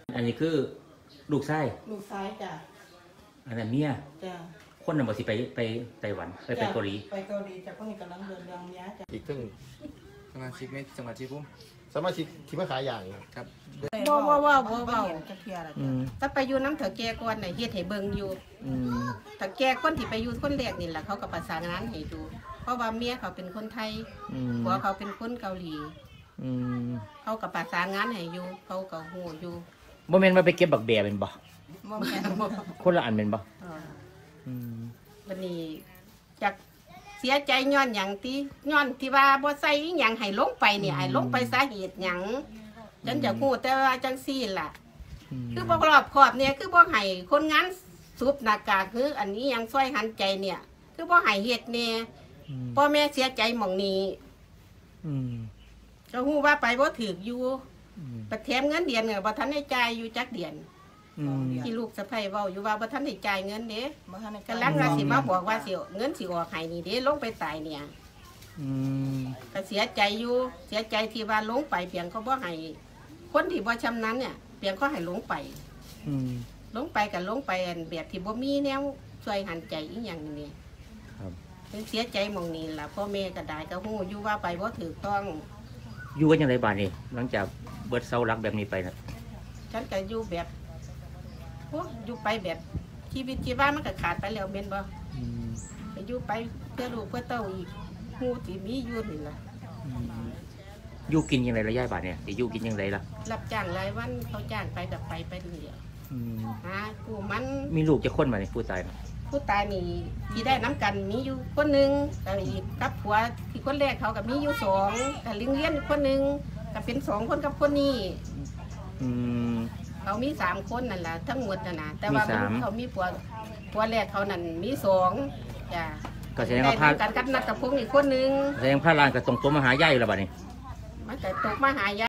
อันนี้คือลูกไส้จ้ะอันนั้นเมียจ้ะคนนั้นบอกสิไปไต้หวันไปเกาหลีไปเกาหลีจากพวกนี้กำลังเดินเรื่องนี้จ้ะอีกครึ่งสมาชิกในจังหวัดชีพุ่มสมาชิกที่มาขายอย่างครับว่าจะเคลียร์อะไรถ้าไปอยู่น้ำเถอะแกก่อนไหนเฮ็ดให้เบิ่งอยู่ถ้าแกคนที่ไปอยู่คนแรกนี่แหละเขาก็ประสานงานให้ดูเพราะว่าเมียเขาเป็นคนไทยผัวเขาเป็นคนเกาหลีเขาก็ประสานงานให้อยู่เขาก็ฮู้อยู่บ่แม่นมาไปเก็บบักแบเป็นบ่บ่แม่นคนละอันเป็นบ่วันนี้จากเสียใจย้อนหยังย้อนที่ว่าบ่ใส่หยังให้ลงไปเนี่ยให้ลงไปสาเหตุหยังฉันจะฮู้แต่ว่าจังซี่ล่ะคือบ่รอบคอบเนี่ยคือบ่ให้คนงานสูบหน้ากากคืออันนี้ยังช่วยหันใจเนี่ยคือบ่ให้เฮ็ดแน่พ่อแม่เสียใจหม่องนี้ก็ฮู้ว่าไปบ่ถูกอยู่ประแถมเงินเดือนเนี่ยบ่ทันได้จ่ายอยู่จักเดือนที่ลูกสะใภ้เว้าอยู่ว่าบ่ทันได้จ่ายเงินเด้กำลังว่าสิมาบอกว่าสิเงินสิออกให้นี่เด้ลงไปตายเนี่ยก็เสียใจอยู่เสียใจที่ว่าลงไปเพียงเขาบ่ให้คนที่บ่ชำนาญเนี่ยเพียงเขาให้ลงไปกันลงไปแบบที่บ่มีแนวช่วยหันใจอีหยังนี่เสียใจหม่องนี้ล่ะพ่อแม่ก็ได้ก็ฮู้อยู่ว่าไปบ่ถูกต้องอยู่กันอย่างไรบ้านนี่หลังจากเบิดเสาหลักแบบนี้ไปนะฉันก็อยู่แบบอยู่ไปแบบชีวิตชีวามันก็ขาดไปแล้วเม่นบ่ไปอยู่ไปเพื่อลูกเพื่อเต้าอีกฮู้ที่มีอยู่นี่ล่ะอยู่กินอย่างไรระยะบาทเนี่ยจะอยู่กินอย่างไรล่ะรับจ้างรายวันเขาจ้างไปกับไปเรื่อยกูมันมีลูกจะคนมาเนี่ยผู้ตายนะผู้ตายนี่ที่ได้น้ำกันมีอยู่คนหนึ่งแต่อีกกับผัวที่คนแรกเขากับมีอยู่2แต่ลิงเลี้ยนคนหนึ่งก็เป็น2คนกับคนนี้เขามี3คนนั่นแหละทั้งหมดน่ะนะแต่ว่าเขามีผัวแรกเขานั่นมี2จ้ะก็แสดงว่าพากันกับนัทพงศ์อีกคนหนึ่งแสดงพาลานกับตรงตัวมหาใหญ่แล้วบ้านี้มันแต่ตกมหา